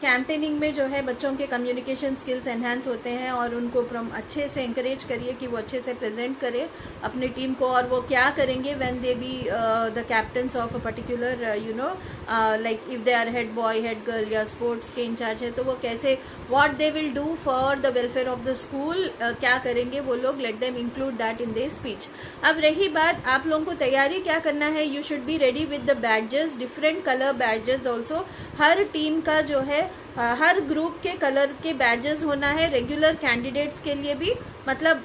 Campaigning में जो है बच्चों के कम्युनिकेशन स्किल्स एनहांस होते हैं और उनको अच्छे से इंकरेज करिए कि वो अच्छे से प्रेजेंट करे अपनी टीम को, और वो क्या करेंगे when they be the captains of a particular like if they are head boy head girl या स्पोर्ट्स के इंचार्ज है तो वो कैसे what they will do for the welfare of the school, क्या करेंगे वो लोग, let them include that in their speech. अब रही बात आप लोगों को तैयारी क्या करना है, you should be ready with the badges, different colour badges also. हर टीम का जो है हर ग्रुप के कलर के बैडजेस होना है, रेगुलर कैंडिडेट्स के लिए भी, मतलब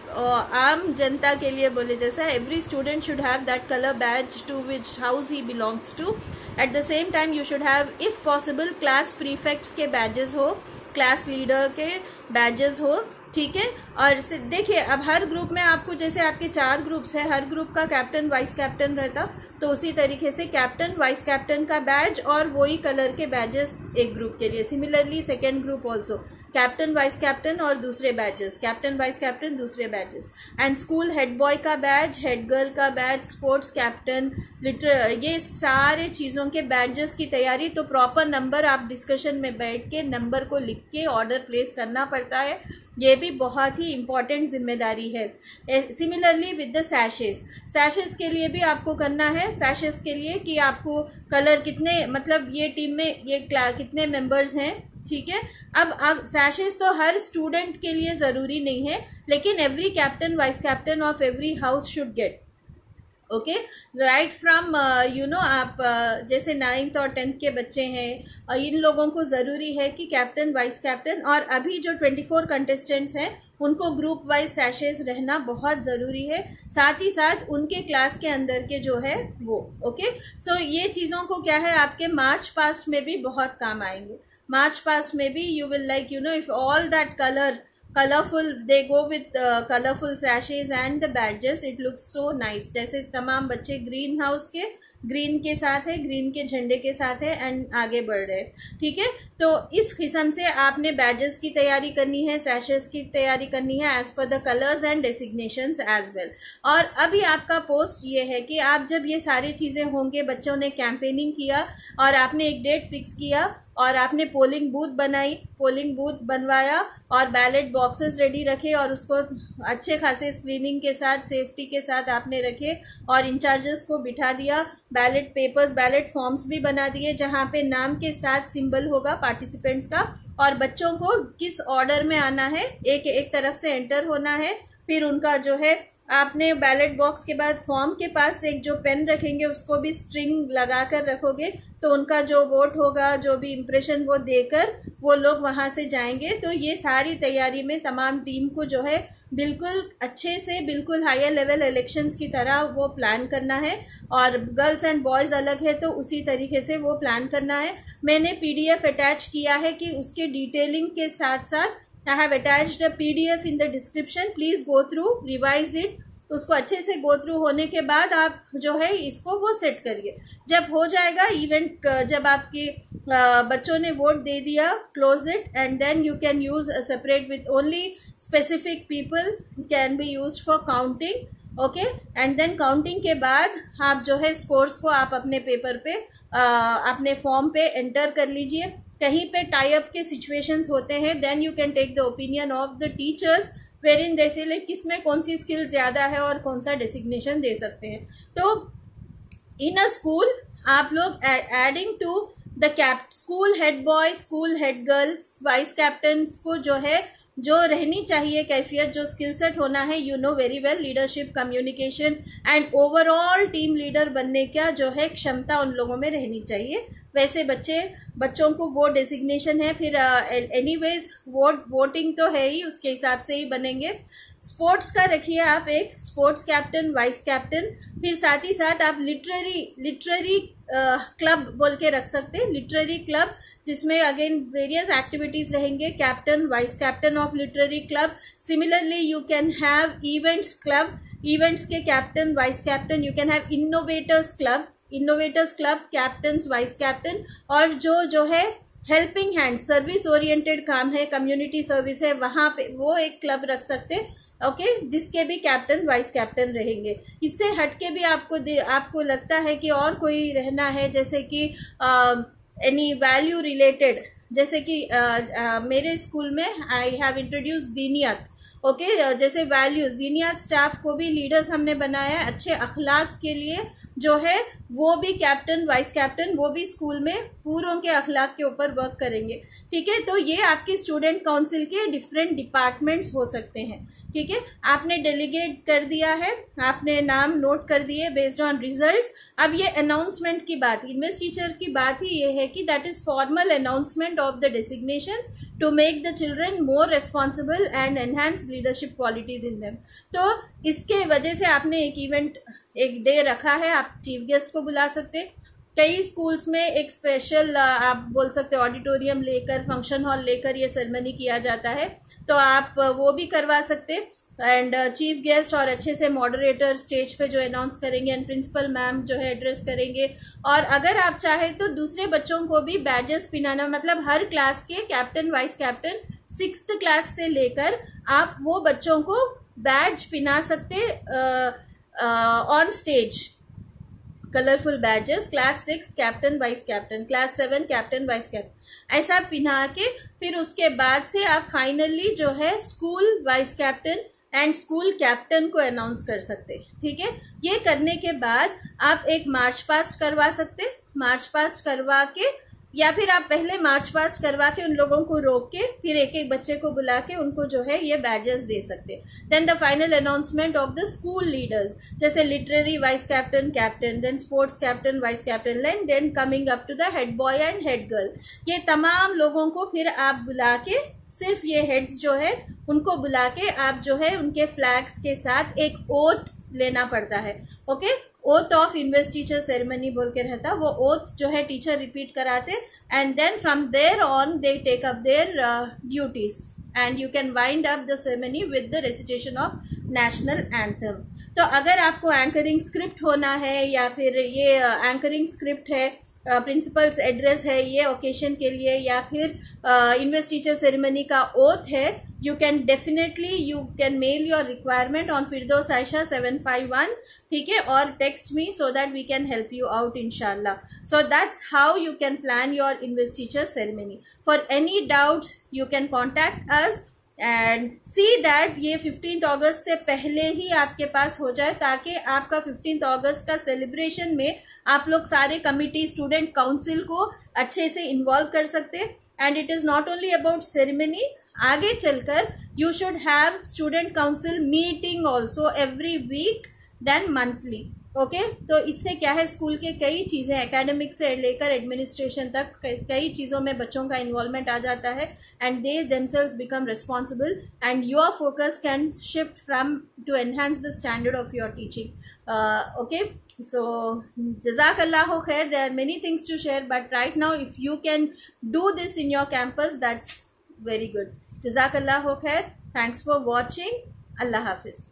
आम जनता के लिए बोले जैसा, every student should have that colour badge to which house he belongs to. At the same time you should have if possible class prefects के बैजेस हो, क्लास लीडर के बैजेस हो, ठीक है। और देखिए अब हर ग्रुप में आपको, जैसे आपके 4 ग्रुप्स है, हर ग्रुप का कैप्टन वाइस कैप्टन रहता, तो उसी तरीके से कैप्टन वाइस कैप्टन का बैज और वही कलर के बैजेस एक ग्रुप के लिए। Similarly second group also captain vice captain और दूसरे बैजेस, कैप्टन वाइस कैप्टन दूसरे badges. And school head boy का बैज, हेड गर्ल का बैज, स्पोर्ट्स कैप्टन, ये सारे चीज़ों के बैजेस की तैयारी। तो प्रॉपर नंबर आप डिस्कशन में बैठ के नंबर को लिख के ऑर्डर प्लेस करना पड़ता है, ये भी बहुत ही इम्पॉर्टेंट जिम्मेदारी है। सिमिलरली विद द सैशेस के लिए भी आपको करना है, सैशेस के लिए कि आपको कलर कितने, मतलब ये टीम में ये कितने मेंबर्स हैं, ठीक है। अब सैशेस तो हर स्टूडेंट के लिए ज़रूरी नहीं है, लेकिन every captain vice captain of every house should get, okay, right from आप जैसे 9th और 10th के बच्चे हैं, इन लोगों को ज़रूरी है कि कैप्टन वाइस कैप्टन, और अभी जो 24 कंटेस्टेंट्स हैं उनको ग्रुप वाइज सैशेज रहना बहुत ज़रूरी है, साथ ही साथ उनके क्लास के अंदर के जो है वो, ओके। सो ये चीज़ों को क्या है आपके मार्च पास्ट में भी बहुत काम आएंगे। मार्च पास्ट में भी you will like if all that colorful they go with colorful sashes and the badges, it looks so nice। जैसे तमाम बच्चे ग्रीन हाउस के ग्रीन के साथ है, ग्रीन के झंडे के साथ है एंड आगे बढ़ रहे हैं, ठीक है। तो इस किस्म से आपने बैजेस की तैयारी करनी है, सैशेस की तैयारी करनी है as per the colours and designations as well. और अभी आपका पोस्ट ये है कि आप जब ये सारी चीज़ें होंगे, बच्चों ने कैंपेनिंग किया और आपने एक डेट फिक्स किया और आपने पोलिंग बूथ बनाई, पोलिंग बूथ बनवाया और बैलेट बॉक्सेस रेडी रखे और उसको अच्छे खासे स्क्रीनिंग के साथ, सेफ्टी के साथ आपने रखे और इंचार्जेस को बिठा दिया, बैलेट पेपर्स, बैलेट फॉर्म्स भी बना दिए जहां पे नाम के साथ सिंबल होगा पार्टिसिपेंट्स का, और बच्चों को किस ऑर्डर में आना है, एक तरफ से एंटर होना है। फिर उनका जो है आपने बैलेट बॉक्स के बाद फॉर्म के पास एक जो पेन रखेंगे उसको भी स्ट्रिंग लगा कर रखोगे, तो उनका जो वोट होगा, जो भी इम्प्रेशन वो देकर वो लोग वहां से जाएंगे। तो ये सारी तैयारी में तमाम टीम को जो है बिल्कुल अच्छे से, बिल्कुल हायर लेवल इलेक्शंस की तरह वो प्लान करना है, और गर्ल्स एंड बॉयज अलग है तो उसी तरीके से वो प्लान करना है। मैंने PDF अटैच किया है कि उसके डिटेलिंग के साथ साथ I have attached a PDF in the description, please go through, revise it। उसको अच्छे से गो थ्रू होने के बाद आप जो है इसको वो सेट करिए। जब हो जाएगा इवेंट, जब आपके बच्चों ने वोट दे दिया, close it and then you can use separate with only specific people can be use for counting, okay. And then counting के बाद आप जो है स्कोर्स को आप अपने पेपर पे अपने फॉर्म पे एंटर कर लीजिए। कहीं पे टाई अप के सिचुएशंस होते हैं, then you can take the opinion of the teachers wherein जैसे लाइक किसमें कौन सी स्किल ज्यादा है और कौन सा डेसिग्नेशन दे सकते हैं। तो इन अ स्कूल आप लोग adding to the school head boy, school head girl, vice captains को जो है जो रहनी चाहिए कैफियत, जो स्किल सेट होना है, you know very well, leadership, communication and overall team leader बनने का जो है क्षमता उन लोगों में रहनी चाहिए। वैसे बच्चों को वो डेसिग्नेशन है, फिर एनीवेज वोटिंग तो है ही, उसके हिसाब से ही बनेंगे। स्पोर्ट्स का रखिए आप एक स्पोर्ट्स कैप्टन, वाइस कैप्टन, फिर साथ ही साथ आप लिटरेरी क्लब बोल के रख सकते हैं, लिटरेरी क्लब, जिसमें अगेन वेरियस एक्टिविटीज रहेंगे, captain vice captain of literary club. Similarly you can have events club, events के captain vice captain, you can have innovators club captain vice captain, और जो है हेल्पिंग हैंड, सर्विस ओरिएंटेड काम है, community service है, वहां पे वो एक क्लब रख सकते हैं, ओके, जिसके भी कैप्टन वाइस कैप्टन रहेंगे। इससे हटके भी आपको लगता है कि और कोई रहना है, जैसे कि एनी वैल्यू रिलेटेड, जैसे कि मेरे स्कूल में आई हैव इंट्रोड्यूस दीनियत, ओके, जैसे वैल्यूज, दीनियत स्टाफ को भी लीडर्स हमने बनाया है अच्छे अखलाक के लिए, जो है वो भी कैप्टन वाइस कैप्टन वो भी स्कूल में पूरों के अखलाक के ऊपर वर्क करेंगे, ठीक है। तो ये आपकी स्टूडेंट काउंसिल के डिफरेंट डिपार्टमेंट्स हो सकते हैं, ठीक है। आपने डेलीगेट कर दिया है, आपने नाम नोट कर दिए बेस्ड ऑन रिजल्ट्स। अब ये अनाउंसमेंट की बात, इन्वेस्ट टीचर की बात ही ये है कि that is formal announcement of the designations to make the children more responsible and enhance leadership qualities in them. तो इसके वजह से आपने एक इवेंट, एक डे रखा है, आप चीफ गेस्ट को बुला सकते। कई स्कूल्स में एक स्पेशल आप बोल सकते ऑडिटोरियम लेकर, फंक्शन हॉल लेकर ये सेरेमनी किया जाता है, तो आप वो भी करवा सकते। एंड चीफ गेस्ट और अच्छे से मॉडरेटर स्टेज पे जो अनाउंस करेंगे, एंड प्रिंसिपल मैम जो है एड्रेस करेंगे। और अगर आप चाहे तो दूसरे बच्चों को भी बैजेस पिनाना, मतलब हर क्लास के captain vice captain 6th class से लेकर आप वो बच्चों को बैज पिना सकते on stage, colourful badges, class 6 captain vice captain, class 7 captain vice captain, ऐसा पिना के फिर उसके बाद से आप फाइनली जो है school vice captain and school captain को अनाउंस कर सकते, ठीक है। ये करने के बाद आप एक मार्च पास्ट करवा सकते, मार्च पास्ट करवा के, या फिर आप पहले मार्च पास्ट करवा के उन लोगों को रोक के फिर एक एक बच्चे को बुला के उनको जो है ये बैजेस दे सकते। Then the final announcement of the school leaders, जैसे literary vice captain captain, then sports captain vice captain, then coming up to the head boy and head girl. ये तमाम लोगों को फिर आप बुला के, सिर्फ ये हेड्स जो है उनको बुला के आप जो है उनके फ्लैग्स के साथ एक ओथ लेना पड़ता है, okay. Oath of investiture ceremony बोल के रहता, वो ओथ जो है टीचर रिपीट कराते, and then from there on they take up their duties and you can wind up the ceremony with the recitation of national anthem. तो अगर आपको एंकरिंग स्क्रिप्ट होना है, या फिर ये एंकरिंग स्क्रिप्ट है, प्रिंसिपल्स एड्रेस है ये ओकेशन के लिए, या फिर इन्वेस्ट टीचर सेरेमनी का ओथ है, you can definitely you can mail your requirement on Firdaus Aisha 751, ठीक है, और text me so that we can help you out inshallah. So that's how you can plan your invest teacher ceremony. For any doubts you can contact us and see that ये 15th अगस्त से पहले ही आपके पास हो जाए, ताकि आपका 15th अगस्त का celebration में आप लोग सारे कमिटी, स्टूडेंट काउंसिल को अच्छे से इन्वॉल्व कर सकते। And it is not only about ceremony, आगे चलकर you should have student council meeting also every week then monthly, okay. तो इससे क्या है, स्कूल के कई चीजें, एकेडमिक से लेकर एडमिनिस्ट्रेशन तक कई चीजों में बच्चों का इन्वॉल्वमेंट आ जाता है, and they themselves become responsible and your focus can shift from to enhance the standard of your teaching, okay. So jazakallahu khair, there are many things to share, but right now if you can do this in your campus, that's very good. Jazakallahu khair, thanks for watching, Allah Hafiz.